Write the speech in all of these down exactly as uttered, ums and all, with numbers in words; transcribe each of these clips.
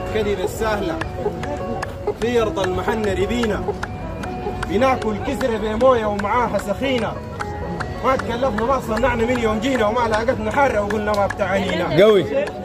الكذب السهلة في أرض المحنة ربينا، بناكل كسرة بموية ومعاها سخينة، ما تكلفنا ما صنعنا من يوم جينا وما لاقتنا حارة وقلنا ما بتعنينا. قوي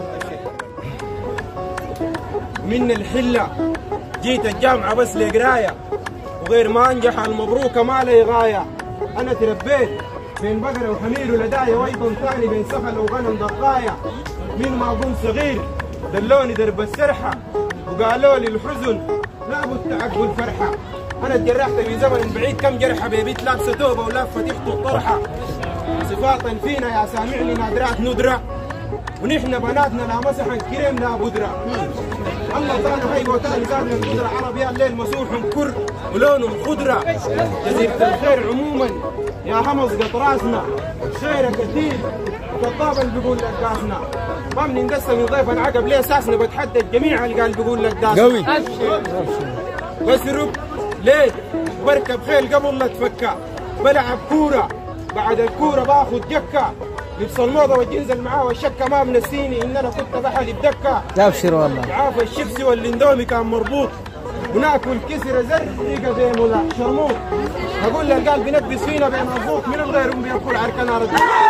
من الحلة جيت الجامعة بس لقراية، وغير ما أنجح المبروكة ما لي غاية. أنا تربيت بين بقرة وحمير ولداية، وأيضا ثاني بين سخل وغنم ضقاية. من ما أكون صغير دلوني درب السرحة، وقالوا لي الحزن لابد تعقل فرحة. أنا اتجرحت في زمن بعيد كم جرحة، ببيت لابسة توبة ولافة تحت الطرحة. صفاتا فينا يا سامعني نادرات ندرة، ونحن بناتنا لا مسحا كريم لا بودرة. الله طانا هاي وتاني زادنا القدرة، عربي الليل مسوح كر ولونهم خضرة. جزيرة الخير عموما يا همص قط راسنا، خيرك كثير وكذاب اللي بيقول لك داسنا. ما بنندسه من ضيف العقب ليه اساسنا، بتحدى الجميع اللي قال بيقول لك داسنا. قوي بسرب ليه بركب خيل قبل لا اتفكى، بلعب كورة بعد الكورة باخذ جكة، لبس الموضة والجنزل معاه والشكة ما منسيني ان انا كنت بحلي بدكة. ابشر والله عافى الشيبسي والاندومي كان مربوط، وناكل كسر زرقة زي مولا شرموط. اقول له قال بنكبس فينا بين الضوط، من الغير بيدخل على الكنارة.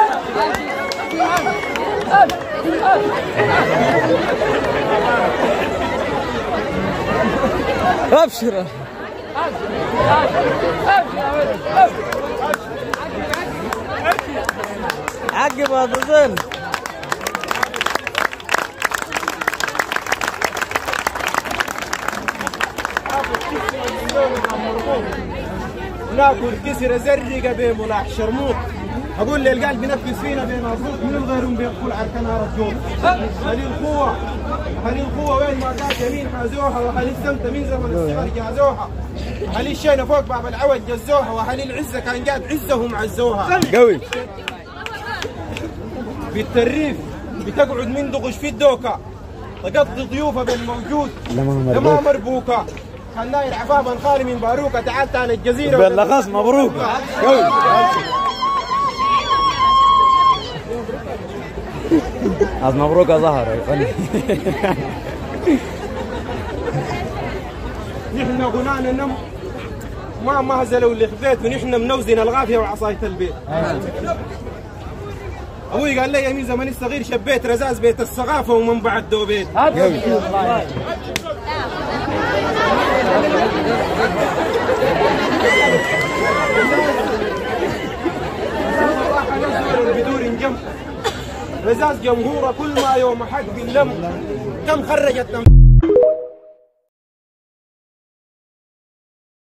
ابشر عقب هذا زين. ناكل كسر زرقة بين ملاح شرموط. اقول لي القلب بينفس فينا بين الضوط، من الغيرهم بيدخل على الكنارة الجوط. هذه القوة هذه القوة وين ما كانت يمين حازوها، وهل السمتة من زمن الصغر جازوها، وهل الشينة فوق باب العوج جزوها، وهل العزة كان جاد عزهم عزوها. قوي بالتريف بتقعد من دغش في الدوكة، تقضي ضيوفها بالموجود لما مربوكة. خلاي العفاف الخالي من باروكة، تعال تعال الجزيرة بالأخص مبروك. قوي عز مبروك يا زهر يا فني. نحن غنانا نم ما مهزلوا اللي خبيت، ونحن منوزن الغافية وعصاية البيت. ابوي قال لي يمين زماني الصغير شبيت رزاز بيت الثقافة ومنبع الدوبيت. بدور جنب رزاز جمهوره كل ما يوم حق باللم، كم خرجت